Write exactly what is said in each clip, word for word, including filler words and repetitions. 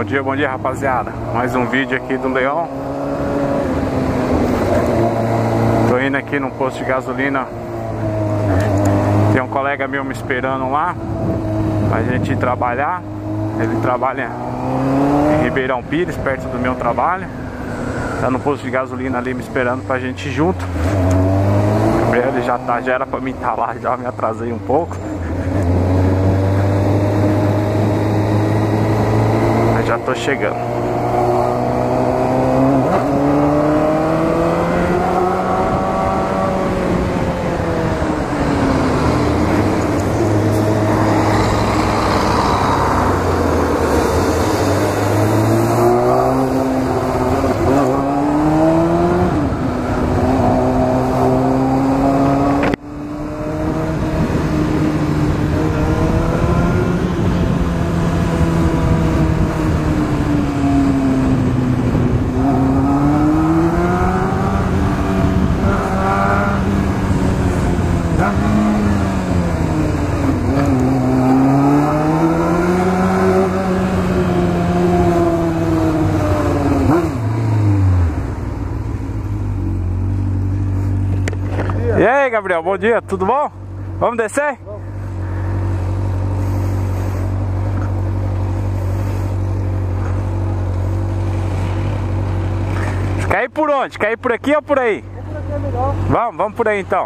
Bom dia, bom dia, rapaziada. Mais um vídeo aqui do Leão. Tô indo aqui no posto de gasolina. Tem um colega meu me esperando lá pra gente ir trabalhar. Ele trabalha em Ribeirão Pires, perto do meu trabalho. Tá no posto de gasolina ali me esperando pra gente ir junto. Ele já tá, já era pra mim estar lá, já me atrasei um pouco. Mas já tô chegando. E aí, Gabriel, bom dia, tudo bom? Vamos descer? Vamos. Quer ir por onde? Quer ir por aqui ou por aí? Por aqui é melhor. Vamos, vamos por aí então.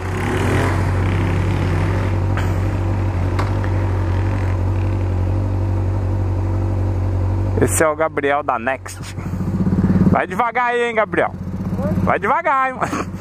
Esse é o Gabriel da Next. Vai devagar aí, hein, Gabriel? Vai devagar, hein, mano.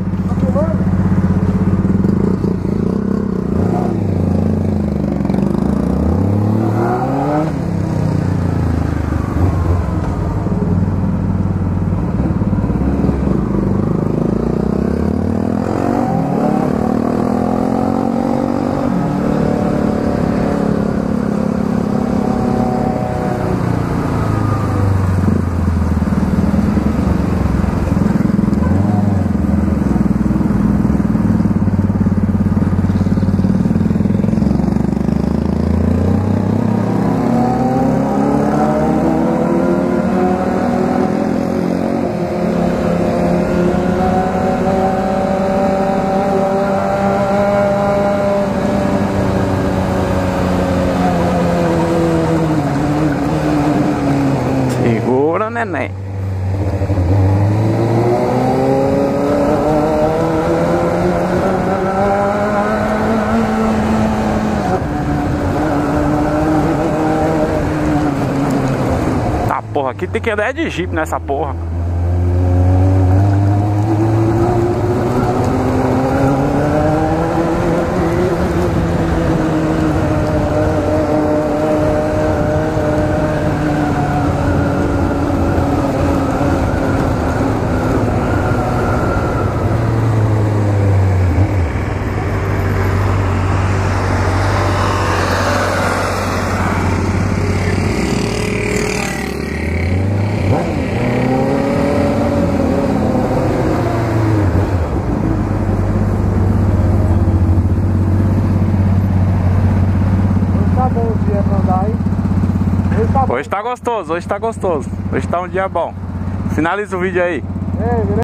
Neném. Tá, porra, aqui tem que andar de Jeep nessa porra. Hoje tá gostoso, hoje tá gostoso. Hoje tá um dia bom. Finaliza o vídeo aí. É,